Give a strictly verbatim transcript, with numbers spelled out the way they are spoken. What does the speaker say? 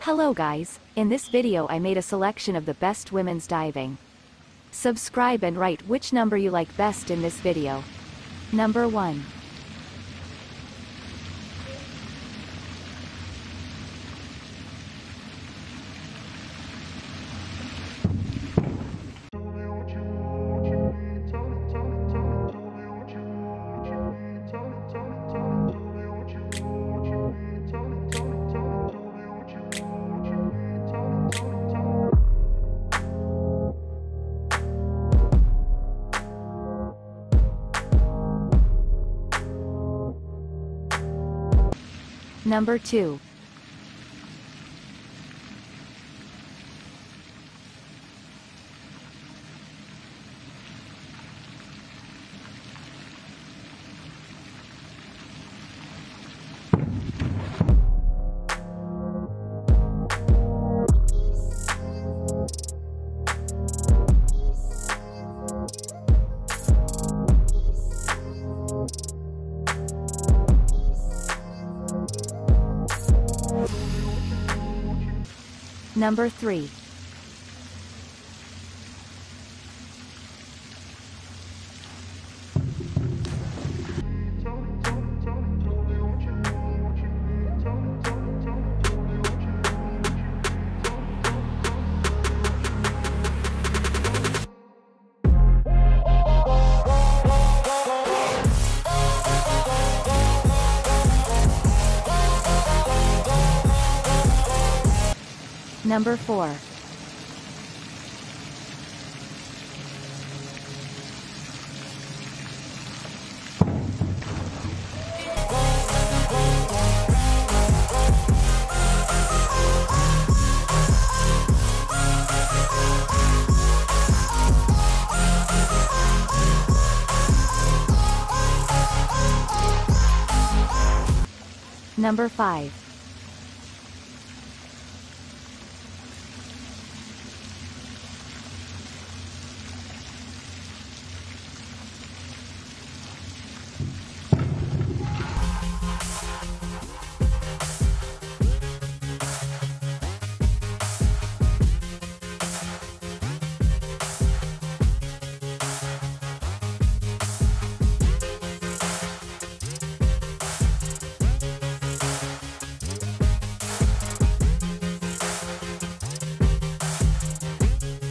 Hello guys, in this video I made a selection of the best women's diving. Subscribe and write which number you like best in this video. Number one. Number two. Number three. Number four. Number five.